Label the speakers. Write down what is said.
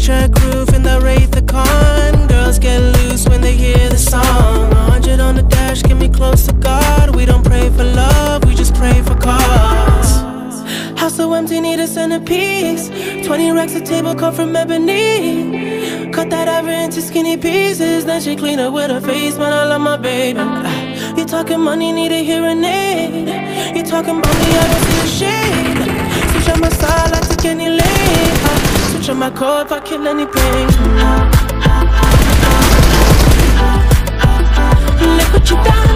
Speaker 1: track roof in the Wraith the Con. Girls get loose when they hear the song. 100 on the dash, get me close to God. We don't pray for love, we just pray for cause. House so empty, need a centerpiece. 20 racks a table come from ebony. Cut that ever into skinny pieces. Then she clean up with her face, man, I love my baby. You talking money, need a hearing aid. You talking about me, I don't see the shade. Switch on my side, I take any lane. Switch on my code if I kill any pain. Look what you done.